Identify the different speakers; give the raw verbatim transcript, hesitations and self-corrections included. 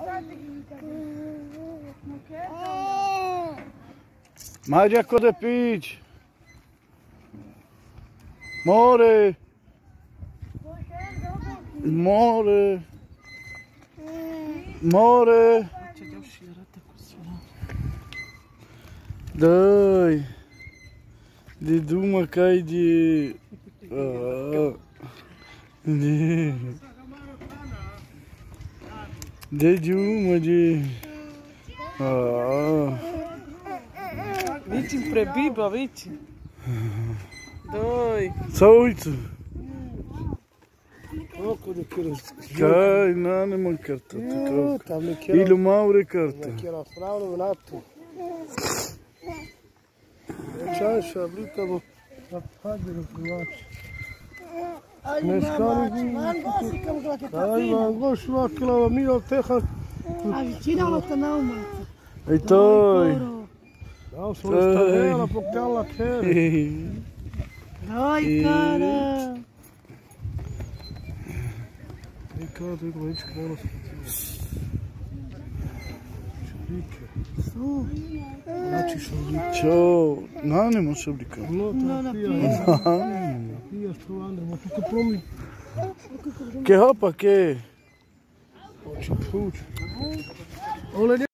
Speaker 1: Mai acolo de pici. More. More. More. Dai. De duma cai de... Ah. De... De duma de... Ah.
Speaker 2: Vici spre Biba, vici. Dai.
Speaker 1: Sau uite.
Speaker 2: Ecco di che
Speaker 1: Cai, non è mancato. Il Maure carta.
Speaker 2: che era fraude un attimo. C'è sciabrita bo. La pagina privato. Ne scarico. Dai, ma gosto aquela mira terra.
Speaker 3: Avvicina la canoma.
Speaker 1: E toi.
Speaker 2: Não, só está ela porque ela quer.
Speaker 3: Dai, cara.
Speaker 2: E cara, tu como é que bola? Churica.
Speaker 3: Su.
Speaker 2: Naci churica.
Speaker 1: Ciao. Non è mosabrica.
Speaker 2: No,
Speaker 3: No,
Speaker 2: no,
Speaker 3: no,
Speaker 2: pia. Pia sto andando, ma tu che promi?
Speaker 1: Che hoppa che?
Speaker 2: Ci pucci. Ole